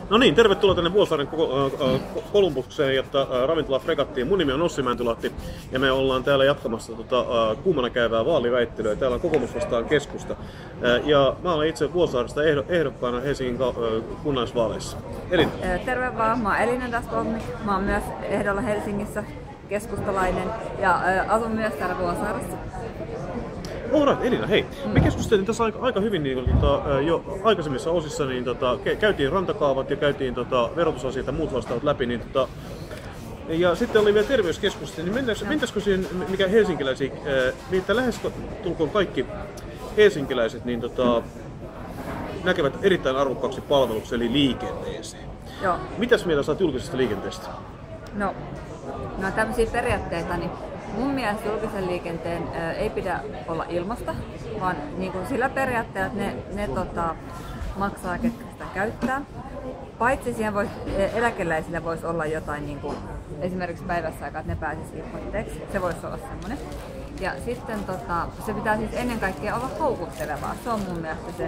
No niin, tervetuloa tänne Vuosaaren Kolumbukseen ja ravintola Fregattiin. Mun nimi on Ossi Mäntylahti ja me ollaan täällä jatkamassa kuumana käyvää vaaliväittelyä. Täällä on kokoomus vastaan keskusta. Ja mä olen itse Vuosaaresta ehdokkaana Helsingin kunnallisvaaleissa. Elina. Terve vaan, mä oon Elina Daskolmi. Mä oon myös ehdolla Helsingissä, keskustalainen ja asun myös täällä Vuosaaressa. Alright, Elina, hei. Me keskusteltiin tässä aika hyvin jo aikaisemmissa osissa, niin käytiin rantakaavat ja käytiin verotusasiat ja muut vastaavat läpi. Niin, ja sitten oli vielä terveyskeskustelu, niin mentäisikö siihen, mikä helsinkiläisiä, mitä lähes tulkoon kaikki helsinkiläiset niin, näkevät erittäin arvokkaaksi palveluksi, eli liikenteeseen. Joo. Mitäs mieltä saat julkisesta liikenteestä? No tämmöisiä periaatteita, niin mun mielestä julkisen liikenteen ei pidä olla ilmasta, vaan niin kuin sillä periaatteella, että ne maksaa, ketkä sitä käyttää. Paitsi siihen eläkeläisille voisi olla jotain, niin kuin, esimerkiksi päivässä aikaa, että ne pääsisi ilmoitteeksi. Se voisi olla semmoinen. Ja sitten se pitää siis ennen kaikkea olla houkuttelevaa. Se on mun mielestä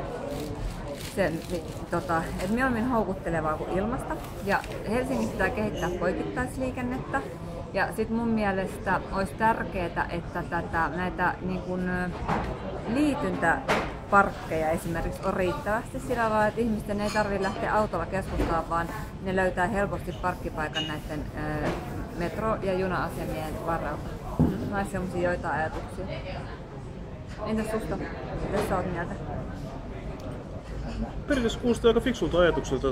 että mieluummin houkuttelevaa kuin ilmasta. Ja Helsingissä pitää kehittää poikittaisliikennettä. Ja sitten mun mielestä olisi tärkeää, että näitä niin kun, liityntäparkkeja esimerkiksi on riittävästi sillä lailla, että ihmisten ei tarvitse lähteä autolla keskustaan, vaan ne löytää helposti parkkipaikan näiden metro- ja juna-asemien varalta. Mä oon semmosia joitain ajatuksia. Entäs susta? Mitä sä oot mieltä? Periaatteessa kuulostaa aika fiksulta ajatukselta.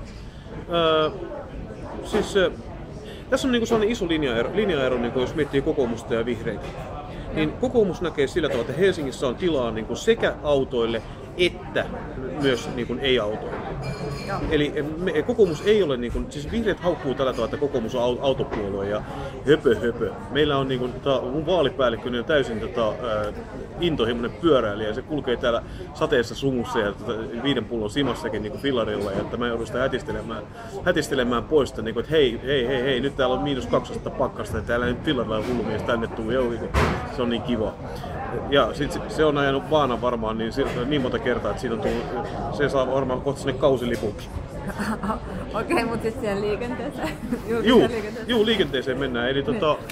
Tässä on sellainen iso linjaero jos miettii kokoomusta ja vihreitä. Niin kokoomus näkee sillä tavalla, että Helsingissä on tilaa sekä autoille että myös ei-autoille. Eli kokoomus ei ole, siis vihreät haukkuu tällä tavalla, että kokoomus on autopuolue ja höpö. Meillä on mun vaalipäällikkö on täysin intohimoinen pyöräilijä ja se kulkee täällä sateessa sumussa ja 5 pullon simassakin fillarilla ja että mä joudun sitä hätistelemään pois, että hei, nyt täällä on -2 pakkasta ja täällä nyt fillarilla hullumies tänne tuu, se on niin kiva. Ja sit se on ajanut vaana varmaan niin monta kertaa, että siitä on tullut, se saa varmaan kohta sinne kausilipunkin. Okei, mutta sitten siihen liikenteeseen. Juu, liikenteeseen mennään. Eli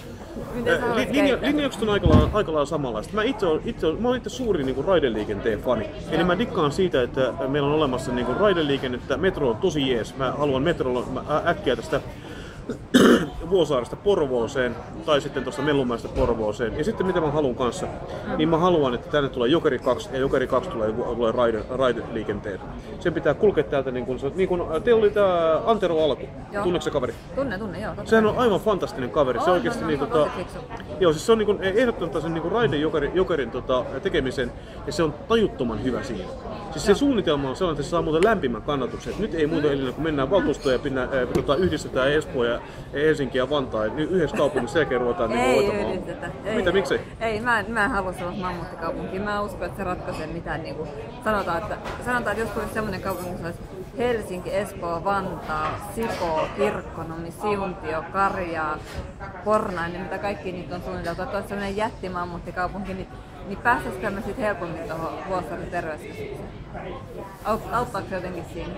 linjaukset on aika lailla samanlaista. Mä oon itse suuri raideliikenteen fani. Eli mä dikkaan siitä, että meillä on olemassa raideliikennettä. Metro on tosi jees. Mä haluan metrolla äkkiä tästä Vuosaaresta Porvooseen tai sitten tuosta Mellunmäestä Porvooseen. Ja sitten mitä mä haluan kanssa, niin mä haluan, että tänne tulee Jokeri 2 ja Jokeri 2 tulee raideliikenteen. Sen pitää kulkea täältä niin kuin teillä oli tää Antero Alku. Tunneeko se kaveri? Tunne, joo. Sehän on aivan fantastinen kaveri. Se oikeesti siis se on ehdottanut sen raide Jokerin tekemisen ja se on tajuttoman hyvä siinä. Siis se suunnitelma on sellainen, että se saa muuten lämpimän kannatuksen. Nyt ei muuta Elina, kun mennään valtuustoon ja yhdistetään Espoo ja Helsinki ja Vantaa. Yhdessä kaupungissa selkeä ruvetaan hoitamaan. Mitä, miksei? Ei, mä en halua sellaista mammuuttikaupunkia. Mä uskon, että se ratkaisee mitään. Sanotaan, että jos tulisi sellainen kaupunki, että olisi Helsinki, Espoo, Vantaa, Sipoo, Kirkkonummi, Siuntio, Karjaa, Pornainen, mitä kaikki niitä on suunniteltu. Että olisi sellainen jättimammuuttikaupunki, niin päästäisikö me sitten helpommin tuohon Vuosaaren terveyskeskukseen? Auttaako se jotenkin siinä?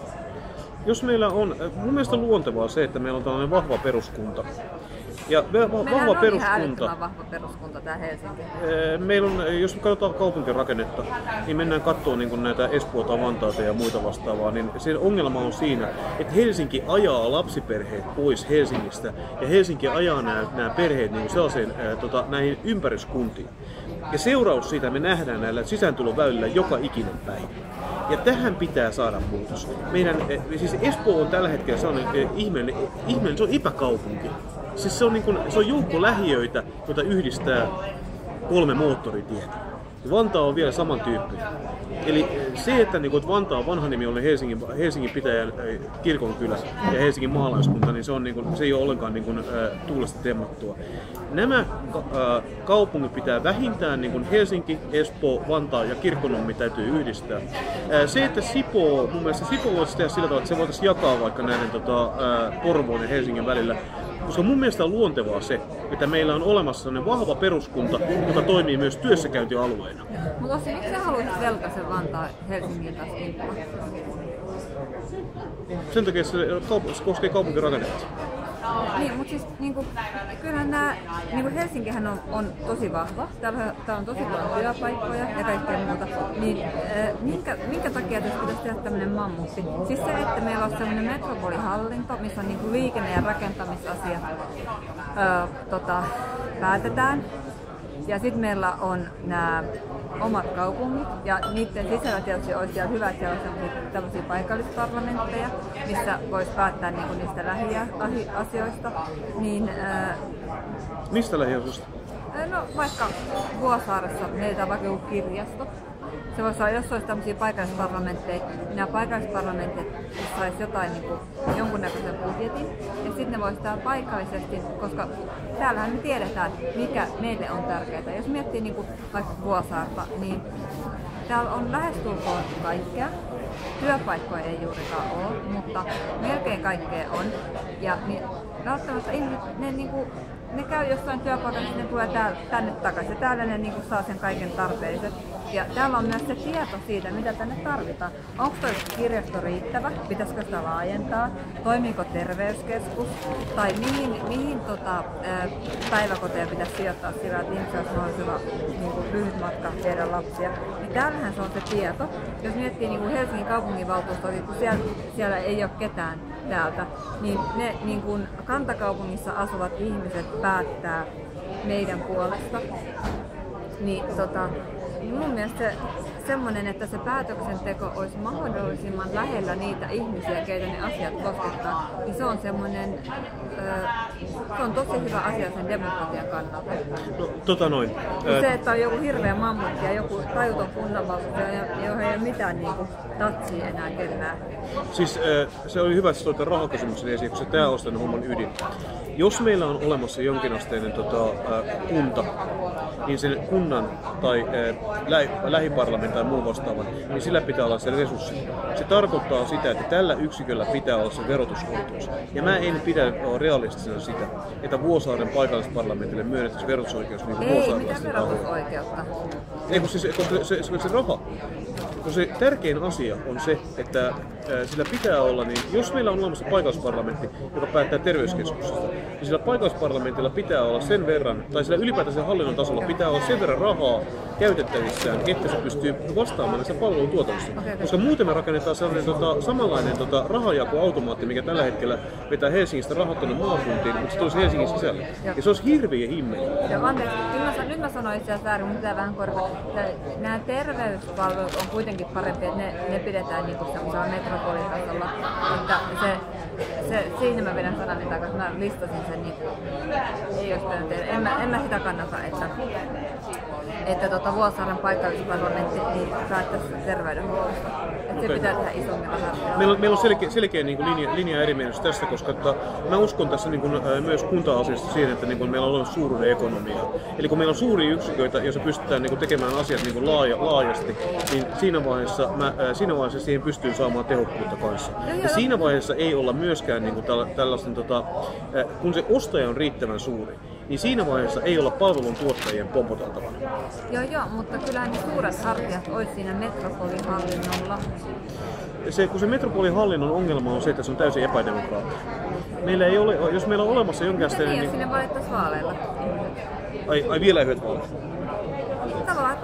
Jos meillä on, mun mielestä luontevaa se, että meillä on tällainen vahva peruskunta. Ja vahva peruskunta. Vahva peruskunta tää Helsinki. Meillä on, jos katsotaan kaupunkirakennetta, niin mennään katsomaan näitä Espoota, Vantaata ja muita vastaavaa, niin se ongelma on siinä, että Helsinki ajaa lapsiperheet pois Helsingistä ja Helsinki ajaa nämä perheet sellaiseen näihin ympäryskuntiin. Ja seuraus siitä me nähdään näillä sisääntuloväylillä joka ikinen päivä. Ja tähän pitää saada muutos. Siis Espoo on tällä hetkellä sellainen ihmeellinen, se on epäkaupunki. Siis se on joukko lähiöitä, joita yhdistää 3 moottoritietä. Vantaa on vielä samantyyppinen. Eli se, että Vantaan vanha nimi on Helsingin pitäjän kirkonkylä ja Helsingin maalaiskunta, niin se ei ole ollenkaan tuulesta temmattua. Nämä kaupungit pitää vähintään Helsinki, Espoo, Vantaa ja Kirkkonummi täytyy yhdistää. Se, että mun mielestä Sipoo voisi tehdä sillä tavalla, että se voitaisiin jakaa vaikka näiden Porvoon ja Helsingin välillä. Koska mun mielestä on luontevaa se, että meillä on olemassa sellainen vahva peruskunta, joka toimii myös työssäkäyntialueena. Mutta miksi sä haluaisit Velkasen Vantaa Helsingin taas kimppuun? Sen takia se koskee kaupunkirakennetta. Niin, mutta siis kyllähän Helsinkihän on tosi vahva. Täällä on tosi paljon työpaikkoja ja kaikkea muuta. Niin minkä takia tässä pitäisi tehdä tämmöinen mammutti? Siis se, että meillä on semmoinen metropolihallinto, missä on liikenne- ja rakentamisasiat päätetään. Ja sitten meillä on nämä omat kaupungit ja niiden sisällä tietysti olisi vielä hyvä, että siellä on tämmöisiä paikallisparlamentteja, missä voisi päättää niistä lähiasioista. Mistä lähiasioista? No vaikka Vuosaaressa meillä on vaikka joku kirjasto. Se voisi olla, jos olisi tämmöisiä paikallisparlamentteja, niin nämä paikallisparlamentit saisi jotain jonkunnäköisen budjetin. Ja sitten ne voisi tehdä paikallisesti, koska täällähän me tiedetään, mikä meille on tärkeää. Jos miettii vaikka Vuosaarta, niin täällä on lähestulkoon kaikkea. Työpaikkoja ei juurikaan ole, mutta melkein kaikkea on. Ja niin, välttämättä ihmiset, ne käy jossain työpaikassa, ne tulee tänne takaisin ja täällä ne saa sen kaiken tarpeellisen. Ja täällä on myös se tieto siitä, mitä tänne tarvitaan. Onko tuo kirjasto riittävä? Pitäisikö sitä laajentaa? Toimiiko terveyskeskus? Tai mihin päiväkoteja pitäisi sijoittaa sillä, että ihmisillä olisi mahdollisimman lyhyt matka viedä lapsia? Niin täällähän se on se tieto. Jos miettii Helsingin kaupunginvaltuustoa, kun siellä ei ole ketään täältä, niin ne kantakaupungissa asuvat ihmiset päättää meidän puolesta. Niin mun mielestä semmoinen, että se päätöksenteko olisi mahdollisimman lähellä niitä ihmisiä, keitä ne asiat koskettaa, niin se on semmoinen, se on tosi hyvä asia sen demokratian kannalta. No, Se, että on joku hirveä mammutti ja joku tajuton kunnanvaltuusto, johon ei ole mitään tatsia enää kellään. Siis se oli hyvä, että sä toit rahakysymyksen esiin, koska tämä on sen homman ydin. Jos meillä on olemassa jonkinasteinen kunta, niin sen kunnan tai lähiparlamentin tai muun vastaavan, niin sillä pitää olla se resurssi. Se tarkoittaa sitä, että tällä yksiköllä pitää olla se verotusoikeus. Ja mä en pidä realistisena sitä, että Vuosaaren paikallisparlamentille myönnettäisiin verotusoikeus niin kuin vuosaarlaisten taholla. Ei, mitä verotusoikeutta? Ei, kun se raha. No se tärkein asia on se, että sillä pitää olla, niin jos meillä on olemassa paikallisparlamentti, joka päättää terveyskeskuksesta, niin sillä paikallisparlamentilla pitää olla sen verran, tai sillä ylipäätään hallinnon tasolla pitää olla sen verran rahaa käytettävissään, että se pystyy vastaamaan näistä palvelun tuotannosta. Koska muuten me rakennetaan sellainen samanlainen rahanjakoautomaatti, mikä tällä hetkellä vetää Helsingistä rahat tuonne maakuntiin, mutta se tulisi Helsingin sisälle. Ja se olisi hirveä himmeli. Joo, anteeksi. Nyt mä sanoin itse asiassa väärin, mutta pitää vähän korjata. Nämä terveyspalvelut on kuitenkin parempi, että ne pidetään semmoisella metropolitasolla. Siinä mä vedän sanani takaisin, mä listasin sen, ei olisi pitänyt tehdä. En mä sitä kannata, että Vuosaaren paikallisparlamentti niin päättäisi terveydenhuollosta. Se pitää tehdä isommilla hartioilla. Meillä on selkeä linja erimielisyys tästä, koska mä uskon tässä myös kunta-asiasta siihen, että meillä on suuruuden ekonomia. Eli kun meillä on suuria yksiköitä, joissa pystytään tekemään asiat laajasti, niin siinä vaiheessa siihen pystyy saamaan tehokkuutta kanssa. Ja siinä vaiheessa ei olla myöskään tällaisen, kun se ostaja on riittävän suuri, niin siinä vaiheessa ei olla palvelun tuottajien pompoteltavana. Joo, mutta kyllähän ne suuret hartiat olisi siinä metropolihallinnolla. Kun se metropolihallinnon ongelma on se, että se on täysin epädemokraattinen. Meillä ei ole, jos meillä on olemassa jonkinlainen... Niin, jos sinne valittaisiin vaaleilla. Ai vielä yhdet vaalit? Tavallaan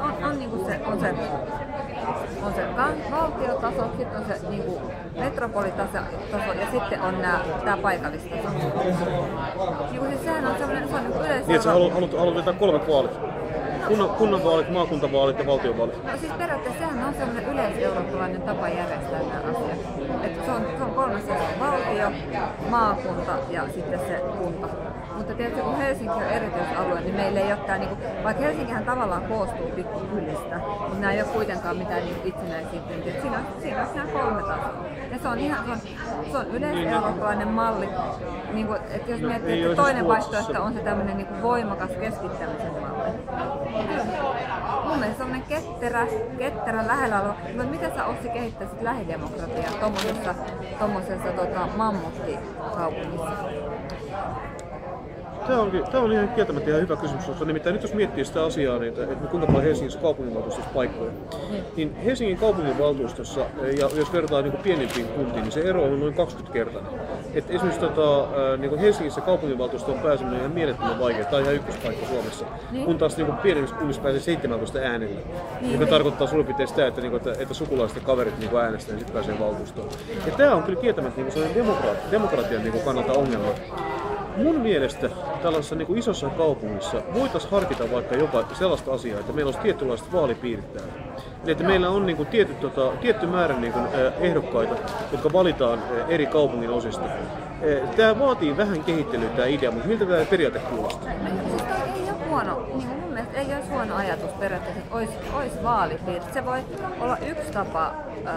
on se valtiotaso, sitten on se metropolitaso ja sitten on tämä paikallistaso. Siis sehän on semmoinen yleisö... Niin, että sä haluat vetää 3 vaalit. Kunnanvaalit, maakuntavaalit ja valtiovaalit. No siis periaatteessa sehän on semmoinen yleiseurooppalainen tapa järjestää nämä asiat. Että se on 3 valtio, maakunta ja sitten se kunta. Mutta tietysti kun Helsinki on erityisalue, niin meillä ei ole tämä, vaikka Helsinkihän tavallaan koostuu pikkukylistä, mutta nämä ei ole kuitenkaan mitään itsenäisiä kuntia. Siinä on nämä 3 tasoa. Ja se on se on yleiseurooppalainen malli. Että jos miettii, että toinen vaihtoehto on se tämmöinen voimakas keskittämisen malli. Mun mielestä semmoinen ketterä lähellä oleva. Mutta miten sä Ossi kehittäisit lähidemokratiaa tommosessa mammutikaupungissa? Tämä on ihan kieltämättä ihan hyvä kysymys, koska nimittäin nyt jos miettii sitä asiaa, niin että kuinka paljon Helsingissä kaupunginvaltuustossa paikkoja, niin Helsingin kaupunginvaltuustossa, ja jos vertaa niin pienimpiin kuntiin, niin se ero on noin 20-kertainen. Et esimerkiksi niin Helsingissä kaupunginvaltuustoon pääseminen on ihan mielettömän vaikeaa, tämä on ihan ykköspaikka Suomessa, kun taas niin pienemmissä kunnissa pääsee 17 äänellä, joka tarkoittaa suurin piirtein sitä, että sukulaiset ja kaverit niin äänestää ja sitten pääsee valtuustoon. Ja tämä on kyllä kieltämättä niin demokratian niin kannalta ongelma. Mun mielestä tällaisessa niin isossa kaupungissa voitaisiin harkita vaikka jopa sellaista asiaa, että meillä olisi tietynlaiset vaalipiirit täällä. Eli että meillä on niin tietty määrä niin ehdokkaita, jotka valitaan eri kaupungin osista. Tämä vaatii vähän kehittelyä tämä idea, mutta miltä tämä periaate kuulostaa? Ei ole huono, niin mun mielestä ei ole huono ajatus periaatteessa, että olisi vaalipiirit. Se voi olla yksi tapa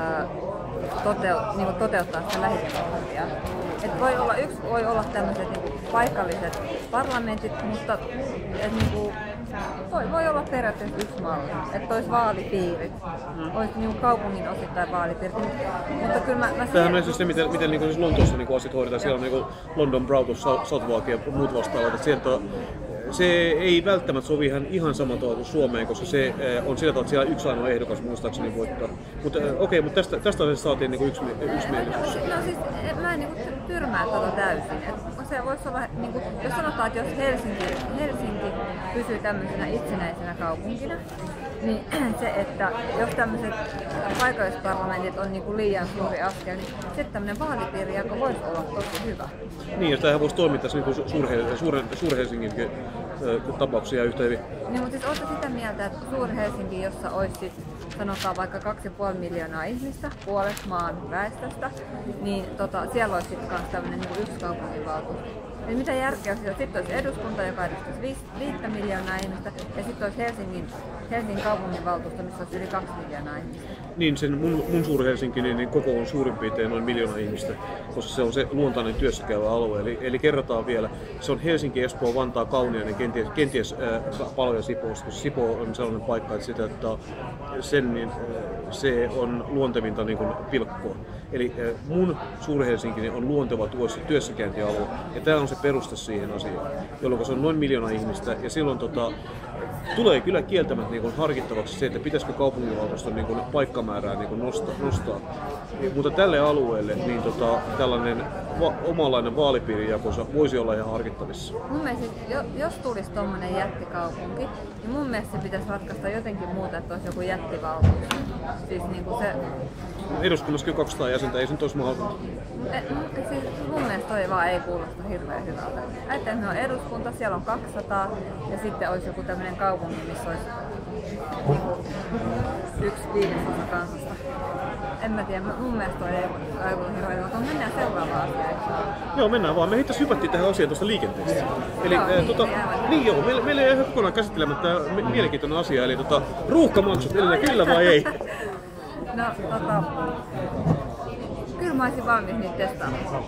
toteuttaa sitä lähidemokratiaa. Voi olla tämmöiset paikalliset parlamentit, mutta voi olla periaatteessa yksi malli, että olisi vaalipiirit, olisi kaupungin osittain vaalipiirit. Mutta kyllä tämähän on siis se, miten siis Lontoossa asiat hoidetaan. Siellä on London Borough, Southwark ja muut vastaavat. Se ei välttämättä sovi ihan samalla tavalla kuin Suomeen, koska se on sillä tavalla, että siellä yksi ainoa ehdokas muistaakseni voittaa. Mutta tästä asiasta saatiin yksimielisyys. No siis mä en tyrmää täysin. Se voisi olla, jos sanotaan, että jos Helsinki pysyy tämmöisenä itsenäisenä kaupunkina, niin se, että jos tämmöiset paikallisparlamentit on liian suuri askel, niin sitten tämmöinen vaalipiirijako voisi olla tosi hyvä. Niin, ja tämähän voisi toimia tässä Suur-Helsingin tapauksia yhtä hyvin. Niin, mutta siis oletko sitä mieltä, että Suur-Helsinki, jossa olisi sanotaan vaikka 2,5 miljoonaa ihmistä, puolet maan väestöstä, niin siellä olisi sitten myös tämmöinen yksi kaupunginvaltuusto. Eli mitä järkeä olisi, sitten olisi eduskunta, joka edustaisi 5 miljoonaa ihmistä, ja sitten olisi Helsingin kaupunginvaltuusto, missä olisi yli 2 miljoonaa ihmistä. Niin, sen mun Suur-Helsinki niin koko on suurin piirtein noin 1 miljoona ihmistä, koska se on se luontainen työssäkäyvä alue. Eli kerrataan vielä, se on Helsinki, Espoo, Vantaa, Kauniainen, kenties Palo ja Sipoosta, koska Sipoo on sellainen paikka, että sitä, että se on luontevinta niin kuin pilkkoa. Eli mun Suur-Helsinki on luonteva työssäkäyntialue, ja tämä on se peruste siihen asiaan, jolloin se on noin 1 miljoona ihmistä, ja silloin tulee kyllä kieltämättä niin harkittavaksi se, että pitäisikö kaupunginvaltuuston niin paikkamäärää niin nostaa. Mutta tälle alueelle niin tällainen omanlainen vaalipiirijakonsa voisi olla ihan harkittavissa. Mun mielestä, jos tulisi tommonen jättikaupunki, niin mun mielestä se pitäisi ratkaista jotenkin muuta, että olisi joku jättivaltuusto. Siis se... Eduskunnassa kyllä 200 jäsentä, ei se nyt olisi mahdollista. Siis mun mielestä toi vaan ei kuulosta hirveän hyvältä. Ajattelin, että on eduskunta, siellä on 200 ja sitten olisi joku tämmöinen kaupunki, missä olisi 1/5 kansasta. En mä tiedä, mun mielestä toi ei kuulosta hirveän hyvältä. Mennään seuraavaan asiaan. Joo, mennään vaan. Me itse hypättiin tähän asiaan tuosta liikenteestä. Eli meillä ei ihan kokonaan käsittelemättä mielenkiintoinen asia, eli ruuhkamaksut, eli kyllä vai ei? No, kyllä mä olisin valmis niitä testaamaan.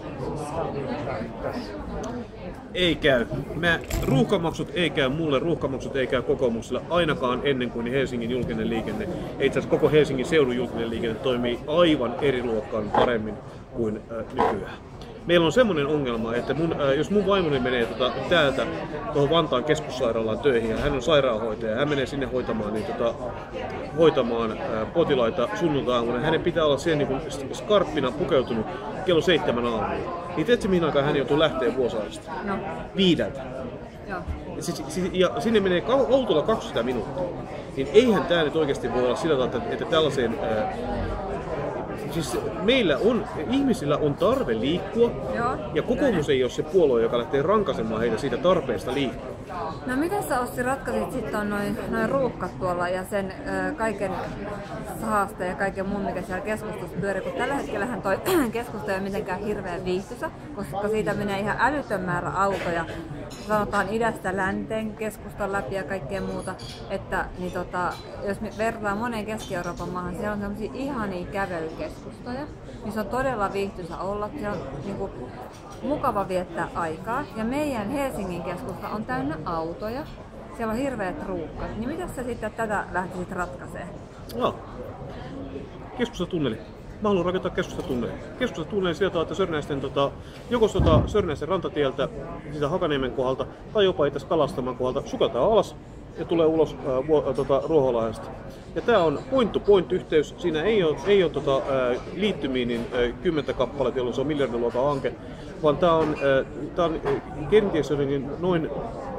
Ei käy. Ruuhkamaksut ei käy mulle, ruuhkamaksut ei käy kokoomukselle ainakaan ennen kuin Helsingin julkinen liikenne, itse asiassa koko Helsingin seudun julkinen liikenne toimii aivan eri luokkaan paremmin kuin nykyään. Meillä on semmoinen ongelma, että jos mun vaimoni menee täältä tuohon Vantaan keskussairaalaan töihin ja hän on sairaanhoitaja ja hän menee sinne hoitamaan potilaita sunnuntai-aamuna, hänen pitää olla siihen niin skarppina pukeutunut kello 7 aamulla. Niin tiedätkö mihin aikaan hän joutuu lähteä Vuosaaresta? No. 5. Joo. Ja sinne menee autolla 20 minuuttia. Niin eihän tää nyt oikeasti voi olla sillä tavalla, että tällaiseen... Siis ihmisillä on tarve liikkua, joo, ja kokoomus ei ole se puolue, joka lähtee rankaisemaan heitä siitä tarpeesta liikkua. No miten sä Ossi ratkaisit sitten noin ruuhkat tuolla ja sen kaiken haasteen ja kaiken muun, mikä siellä keskustassa pyörii, kun tällä hetkellähän toi keskusta ei ole mitenkään hirveän viihtyisä, koska siitä menee ihan älytön määrä autoja, sanotaan idästä länteen keskustan läpi ja kaikkea muuta, että niin jos me verrataan moneen Keski-Euroopan maahan, siellä on sellaisia ihania kävelykeskustoja, missä on todella viihtyisä olla, siellä on niin mukava viettää aikaa, ja meidän Helsingin keskusta on täynnä autoja, siellä on hirveät ruuhkat, niin miten sä sitten tätä lähtisit ratkaisemaan? No, keskustatunneli. Mä haluan rakentaa keskustatunnelia. Keskustatunnelia sillä tavalla, että Sörnäisten, joko Sörnäisten rantatieltä, sitä Hakaniemen kohdalta, tai jopa itse Kalastaman kohdalta, sukataan alas ja tulee ulos Ruoholahdesta. Ja tää on point-to-point-yhteys. Siinä ei ole liittymiä niin 10 kappaletta, jolloin se on miljardiluokan hanke, vaan tää on kenties noin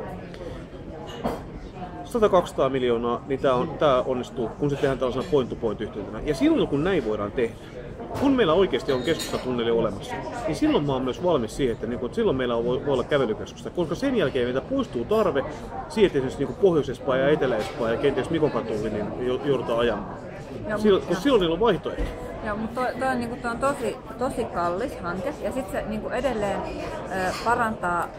100-200 miljoonaa, niin tää onnistuu, kun se tehdään tällaisena point-to-point-yhteytenä. Ja silloin, kun näin voidaan tehdä, kun meillä oikeasti on keskustatunneli olemassa, niin silloin mä oon myös valmis siihen, että silloin meillä voi olla kävelykeskusta, koska sen jälkeen meiltä poistuu tarve siihen, että esimerkiksi Pohjois-Espaa ja Etelä-Espaa ja kenties Mikonkatuihin niin joudutaan ajamaan. Koska silloin niillä on vaihtoehto. Joo, mutta toi on tosi kallis hanke ja sitten se edelleen parantaa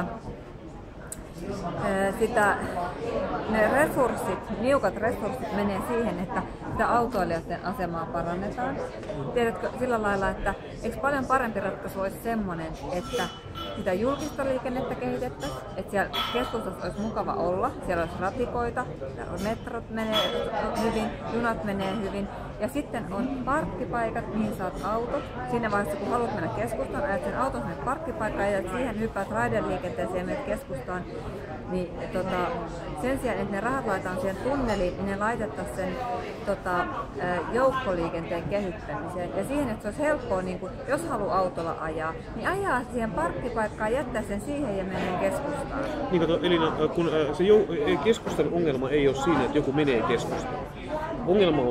ne niukat resurssit menee siihen, että sitä autoilijoiden asemaa parannetaan. Tiedätkö sillä lailla, että eikö paljon parempi ratkaisu olisi semmoinen, että sitä julkista liikennettä kehitettäisiin, että siellä keskustassa olisi mukava olla, siellä olisi ratikoita, metrot menee hyvin, junat menee hyvin ja sitten on parkkipaikat, mihin saat autot. Siinä vaiheessa kun haluat mennä keskustaan, ajat sen auton sinne parkkipaikkaan ja siihen hyppäät raideliikenteeseen ja menet keskustaan, niin sen sijaan, että ne rahat laitetaan siihen tunneliin, niin ne laitettaisiin sen joukkoliikenteen kehittämiseen. Ja siihen, että se olisi helppoa, niin kun, jos haluaa autolla ajaa, niin ajaa siihen parkkipaikkaan, jättää sen siihen ja mennä keskustaan. Niin kato, Elina, kun keskustan ongelma ei ole siinä, että joku menee keskustaan. Ongelma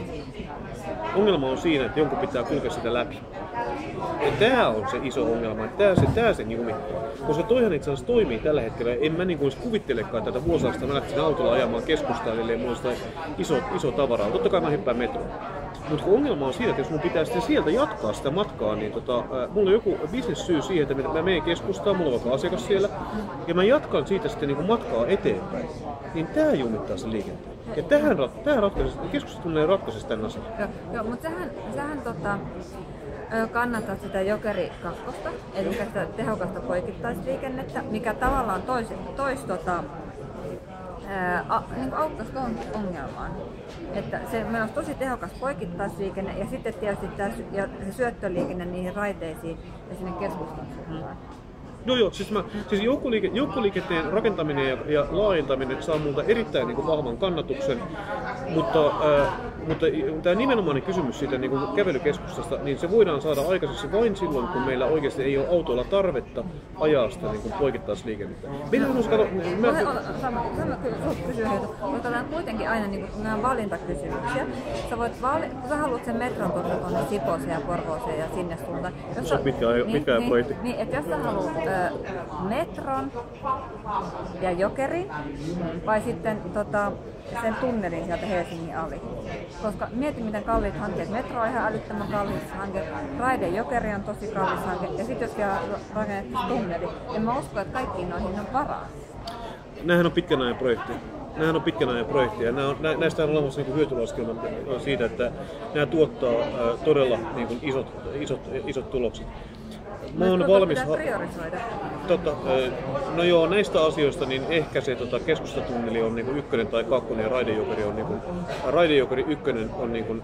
on siinä, että jonkun pitää kulkea sitä läpi. Ja tää on se iso ongelma, että tää se jumi. Koska toihan itse asiassa toimii tällä hetkellä. En mä niin kuin kuvittelekaan tätä Vuosaaresta, mä lähtisin autolla ajamaan keskustaan, ellei mulla sitä iso tavaraa. Totta kai mä hyppään metroon. Mutta ongelma on siinä, että jos mun pitää sitten sieltä jatkaa sitä matkaa, niin mulla on joku bisnessyy siihen, että mä menen keskustaan, mulla on vaikka asiakas siellä, ja mä jatkan siitä sitten niin kuin matkaa eteenpäin. Niin tää jumittaa sen liikenteen. Ja tähän keskusteluun ratkaisisi tämän asian. Joo, mutta sähän kannattaa sitä Jokeri 2, eli sitä tehokasta poikittaisliikennettä, mikä tavallaan auttaisi tuohon ongelmaan. Että meillä olisi tosi tehokas poikittaisliikenne ja sitten tietysti se syöttöliikenne niihin raiteisiin ja sinne keskustaan. Joo, siis joukkoliikenteen rakentaminen ja laajentaminen saa multa erittäin niin kuin vahvan kannatuksen, mutta tämä nimenomainen kysymys siitä niin kuin kävelykeskustasta, niin se voidaan saada aikaiseksi vain silloin, kun meillä oikeasti ei ole autoilla tarvetta ajaa sitä niin kuin poikittaisliikennettä. Sama kysyä heitä. Otetaan kuitenkin aina niin kuin nämä valintakysymyksiä. Kun sä haluat sen metron tuonne Sipooseen ja Porvooseen ja sinne suuntaan. Se on pitkä projekti. Niin, että jos sä haluat metron ja Jokerin vai sitten sen tunnelin sieltä Helsingin ali. Koska mieti miten kalliit hankkeet. Metro on ihan älyttömän kallis hanke, Raide Jokeri on tosi kallis hanke ja sitten jos vielä rakennettaisiin tunneli, en mä usko, että kaikkiin noihin on varaa. Nämähän on pitkän ajan projekteja. Näistä on olemassa niin hyötylaskelma siitä, että nämä tuottaa todella niin kuin isot tulokset. Mä oon valmis priorisoida. No joo, näistä asioista niin ehkä se keskustatunneli on niinku 1 tai 2 ja Raidejokeri on niinku Raidejokeri 1 on niinku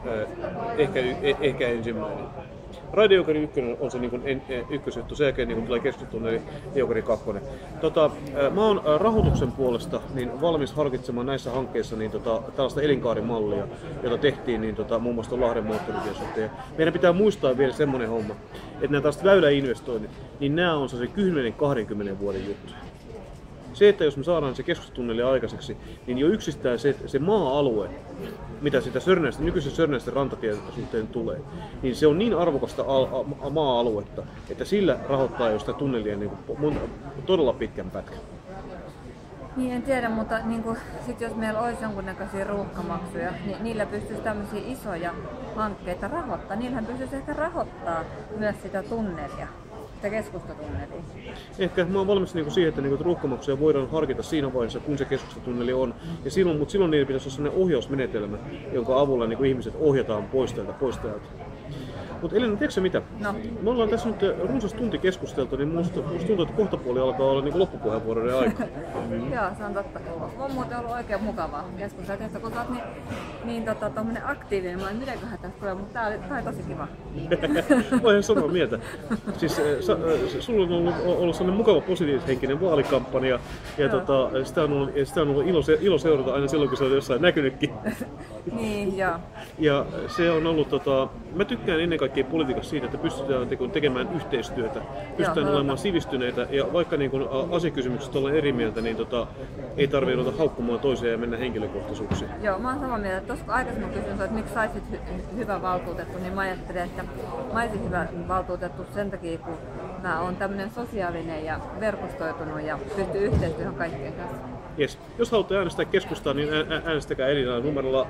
ehkä ensimmäinen. Raidejokeri 1 on se niinku ykkösjuttu, sen jälkeen niinku tulee keskustatunneli Jokeri 2. Mä oon rahoituksen puolesta niin valmis harkitsemaan näissä hankkeissa niin tällaista elinkaarimallia, jota tehtiin niin muun muassa Lahden moottoritien suhteen. Meidän pitää muistaa vielä semmoinen homma, että nämä tällaiset väyläinvestoinnit, niin nämä on se 10-20 vuoden juttu. Se, että jos me saadaan se keskustatunneli aikaiseksi, niin jo yksistään se maa-alue, mitä sitä nykyisen Sörnäisten rantatien suhteen tulee, niin se on niin arvokasta maa-aluetta, että sillä rahoittaa jo sitä tunnelia niin todella pitkän pätkän. Niin en tiedä, mutta niin sit jos meillä olisi jonkunnäköisiä ruuhkamaksuja, niin niillä pystyisi tämmöisiä isoja hankkeita rahoittaa. Niillähän pystyisi ehkä rahoittaa myös sitä tunnelia. Keskustatunnelia. Ehkä mä oon valmis siihen, että ruuhkamaksuja voidaan harkita siinä vaiheessa, kun se keskustatunneli on. Mutta silloin niillä pitäisi olla sellainen ohjausmenetelmä, jonka avulla ihmiset ohjataan pois täältä. Mutta Elina, tiedätkö sä mitä? No. Me ollaan tässä nyt runsas tunti keskusteltu, niin musta tuntuu, että kohtapuoli alkaa olla niin loppupuheenvuoroiden aika. Joo, se on totta. On muuten ollut oikein mukavaa keskustella, että kun sä oot niin tommonen aktiivinen, mä en mitäköhän tästä tulee, mutta tää oli tosi kiva. Mä ihan samaa mieltä. Siis sulla on ollut sellainen mukava positiivishenkinen vaalikampanja ja sitä on ollut ilo seurata aina silloin, kun se on jossain näkynytkin. Niin, joo. Ja se on ollut, mä tykkään ennen kaikkea politiikassa siitä, että pystytään tekemään yhteistyötä, pystytään olemaan sivistyneitä ja vaikka niin kun asiakysymykset ollaan eri mieltä, niin ei tarvitse ruveta haukkumaan toisia ja mennä henkilökohtaisuuksiin. Joo, mä oon samaa mieltä. Tuossa kun aikaisemmin kysyin, että miksi saisit hyvä valtuutettu, niin mä ajattelin, että mä olisin hyvä valtuutettu sen takia, kun mä oon tämmönen sosiaalinen ja verkostoitunut ja pystyy yhteistyöhön kaikkien kanssa. Yes. Jos haluatte äänestää keskustaa, niin äänestäkää Elinaa numerolla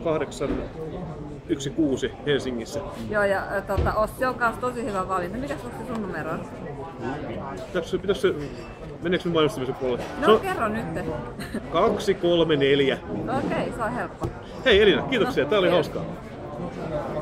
816 Helsingissä. Joo, ja Ossi on kanssa tosi hyvä valinta. Mikäs Ossi sun numero on? Pitäisikö meneekö nyt mainostamisen puolelle? No kerro nyt. 234. Okei, se on helppo. Hei Elina, kiitoksia. Tää oli hauskaa.